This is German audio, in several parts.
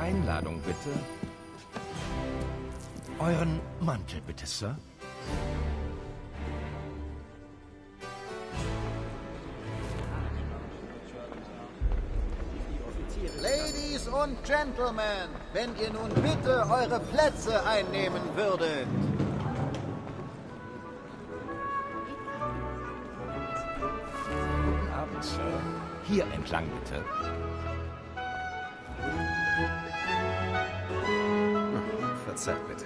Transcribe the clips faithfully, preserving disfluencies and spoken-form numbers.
Einladung, bitte. Euren Mantel, bitte, Sir. Ladies und Gentlemen, wenn ihr nun bitte eure Plätze einnehmen würdet. Guten Abend, Sir. Hier entlang, bitte. Verzeiht bitte.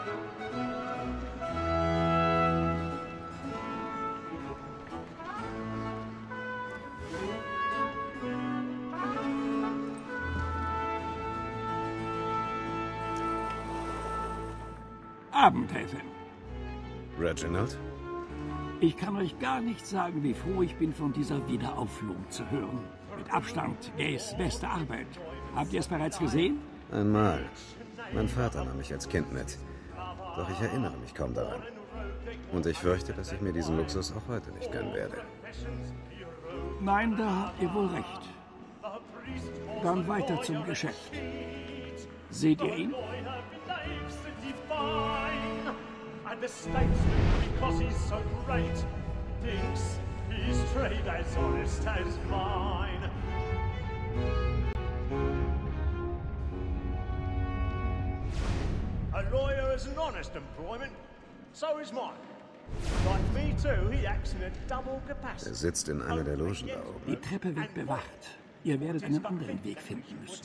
Abend, Nathan. Reginald? Ich kann euch gar nicht sagen, wie froh ich bin, von dieser Wiederaufführung zu hören. Mit Abstand Gays beste Arbeit. Habt ihr es bereits gesehen? Einmal. Mein Vater nahm mich als Kind mit. Doch ich erinnere mich kaum daran. Und ich fürchte, dass ich mir diesen Luxus auch heute nicht gönnen werde. Nein, da habt ihr wohl recht. Dann weiter zum Geschäft. Seht ihr ihn? And the statesman, because he's so great, thinks his trade as honest as mine. A lawyer is an honest employment, so is mine. Like me too, he acts in a double capacity. Er sitzt in einer der Logen da oben. Die Treppe wird bewacht. Ihr werdet einen anderen Weg finden müssen.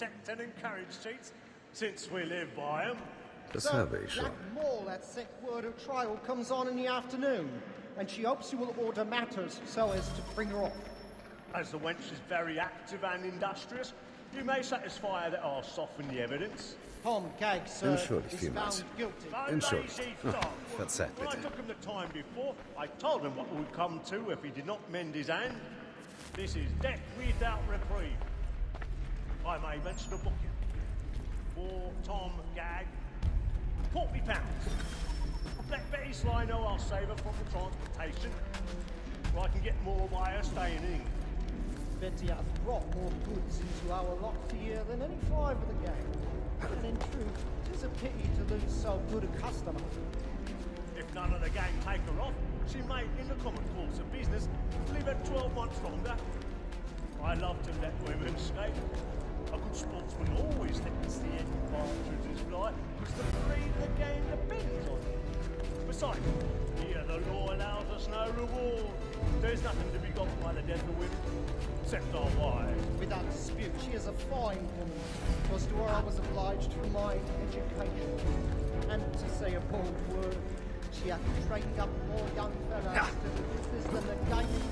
Since we live by him. Das habe ich schon. More, that sick word of trial comes on in the afternoon, and she hopes you will order matters so as to bring her off. As the wench is very active and industrious, you may satisfy her that I'll soften the evidence. Tom Gag, sir, Entschuldigt is vielmals. found guilty. Entschuldigt. Oh, verzeiht When I bitte. took him the time before, I told him what would come to if he did not mend his hand. This is death without reprieve. I may mention a booking for Tom Gag. Forty pounds. Let Betty Sly know I'll save her from the transportation, or I can get more by her staying in. Betty has brought more goods into our lot here than any five of the gang. And in truth, it is a pity to lose so good a customer. If none of the gang take her off, she may, in the common course of business, leave her twelve months longer. I love to let women skate. A good sportsman always lets the end partridges fly, because the breed of the game depends on it. Besides, here the law allows us no reward. There's nothing to be got by the death of women, except our wives. Without dispute, she is a fine woman. Was to her I was obliged for my education. And to say a bold word, she hath trained up more young fellows to the business than the game.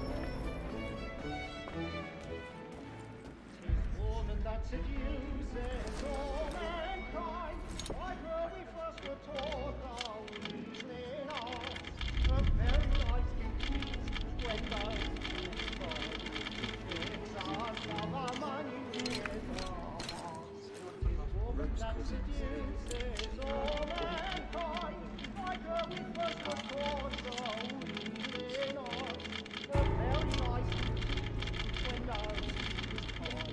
That seduces all mankind. Why were we first were taught our reasoning of a very nice confused when those who find it's us of our money with us. Woman that seduces all mankind. Why were we first were taught our reasoning of a very nice confused when those who find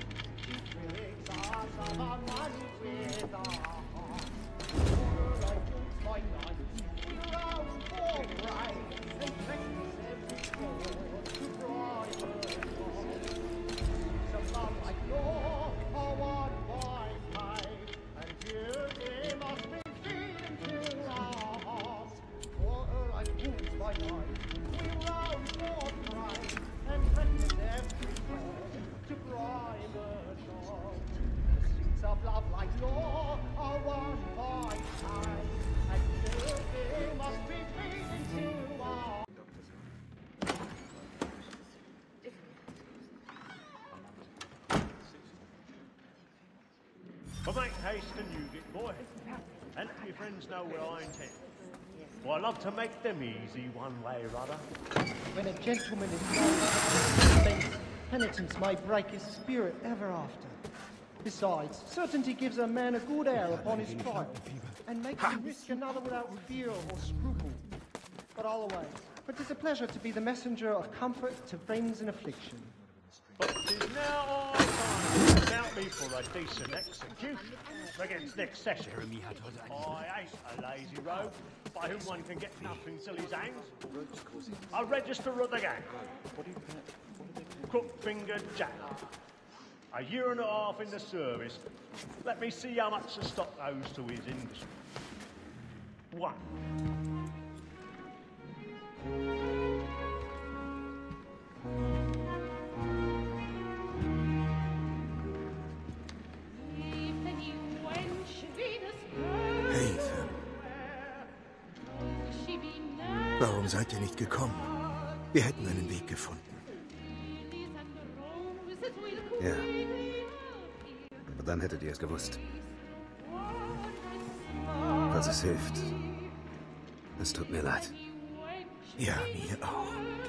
of our money with our hearts. For I put my knife, we round for right, and practice every sword to bribe us. So love like law, or what by pay, and here they must be feeding to our hearts. For I put my knife, we round for right, and practice every sword to bribe us. Of love like law are one by time, and they must be feeding to our. But make haste and you get boy, and let your friends know where I intend. For I love to make them easy one way or other. When a gentleman is known, penitence may break his spirit ever after. Besides, certainty gives a man a good air upon his trial, and makes him risk another without fear or scruple. But I'll away, for 'tis a pleasure to be the messenger of comfort to friends in affliction. But 'tis now our time, now be for a decent execution. Begins next session. I ain't a lazy rogue by whom one can get nothing till his hands. I register of the gang. Crook-fingered Jack. A year and a half in the service. Let me see how much the stock owes to his industry. One. Haven. Warum seid ihr nicht gekommen? Wir hätten einen Weg gefunden. Ja. Aber dann hättet ihr es gewusst. Was es hilft. Es tut mir leid. Ja, mir auch.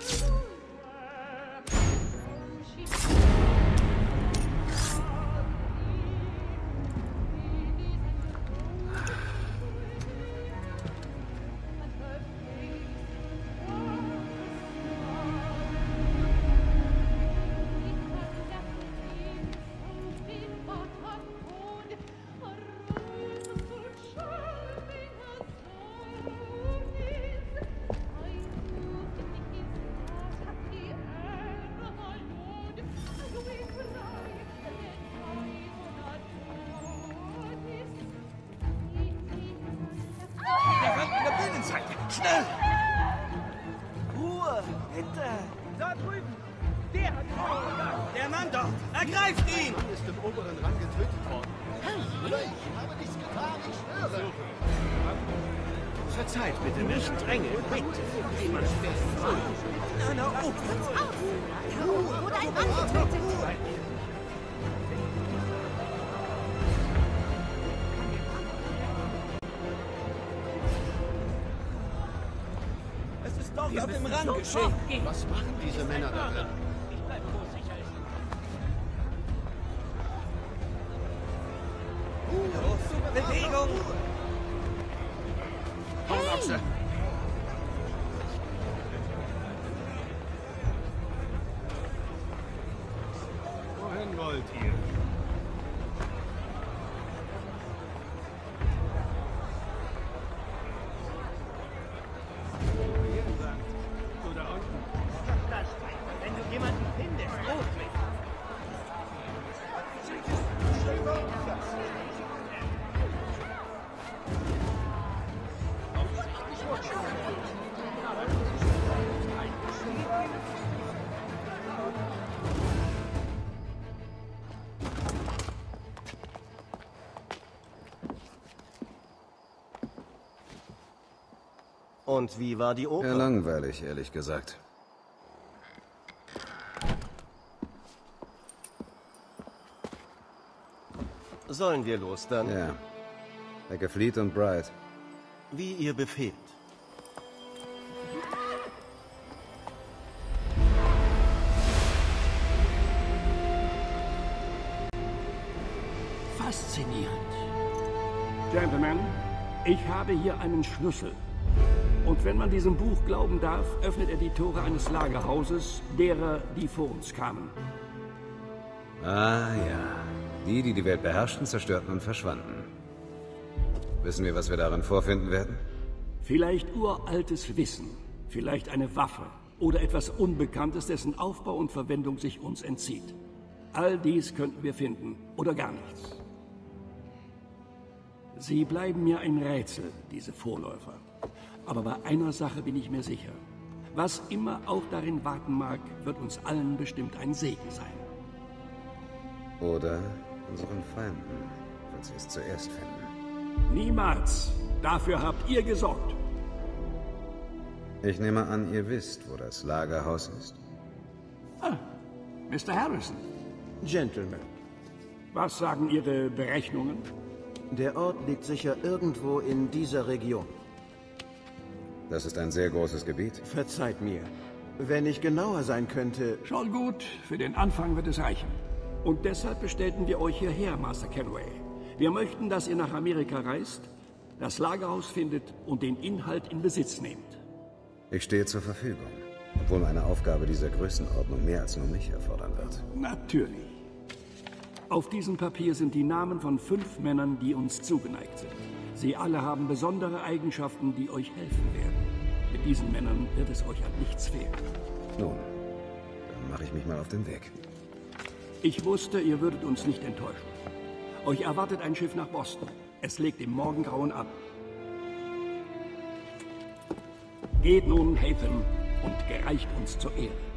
Schnell! Ruhe! Hinter! Da drüben! Der hat Feuer! Der Mann dort! Ergreift ihn! Er ist im oberen Rang getötet worden. Ich habe nichts getan, ich schwöre! Verzeiht bitte, nicht dränge. Bitte. Jemand schwer. Na, na, oh! Ruhe! Wurde ein Mann getötet! Doch auf dem Rang geschehen. Was machen diese Männer da drin? Ich bleibe, wo es sicher ist. Uh, Bewegung! Hornochse! Wohin wollt ihr? Wenn du jemanden findest, ruf mich. Und wie war die Oper? Ja, langweilig, ehrlich gesagt. Sollen wir los dann? Ja. Ecke Fleet und Bright. Wie ihr befehlt. Faszinierend. Gentlemen, ich habe hier einen Schlüssel. Und wenn man diesem Buch glauben darf, öffnet er die Tore eines Lagerhauses, derer, die vor uns kamen. Ah ja. Die, die die Welt beherrschten, zerstörten und verschwanden. Wissen wir, was wir darin vorfinden werden? Vielleicht uraltes Wissen, vielleicht eine Waffe oder etwas Unbekanntes, dessen Aufbau und Verwendung sich uns entzieht. All dies könnten wir finden oder gar nichts. Sie bleiben mir ein Rätsel, diese Vorläufer. Aber bei einer Sache bin ich mir sicher. Was immer auch darin warten mag, wird uns allen bestimmt ein Segen sein. Oder unseren Feinden, falls sie es zuerst finden. Niemals. Dafür habt ihr gesorgt. Ich nehme an, ihr wisst, wo das Lagerhaus ist. Ah, Mister Harrison. Gentlemen, Was sagen Ihre Berechnungen? der Ort liegt sicher irgendwo in dieser Region. Das ist ein sehr großes Gebiet. Verzeiht mir. Wenn ich genauer sein könnte... Schon gut, für den Anfang wird es reichen. Und deshalb bestellten wir euch hierher, Master Kenway. Wir möchten, dass ihr nach Amerika reist, das Lagerhaus findet und den Inhalt in Besitz nehmt. Ich stehe zur Verfügung, obwohl meine Aufgabe dieser Größenordnung mehr als nur mich erfordern wird. Natürlich. Auf diesem Papier sind die Namen von fünf Männern, die uns zugeneigt sind. Sie alle haben besondere Eigenschaften, die euch helfen werden. Mit diesen Männern wird es euch an nichts fehlen. Nun, dann mache ich mich mal auf den Weg. Ich wusste, ihr würdet uns nicht enttäuschen. Euch erwartet ein Schiff nach Boston. Es legt im Morgengrauen an. Geht nun, Hatham, und gereicht uns zur Ehre.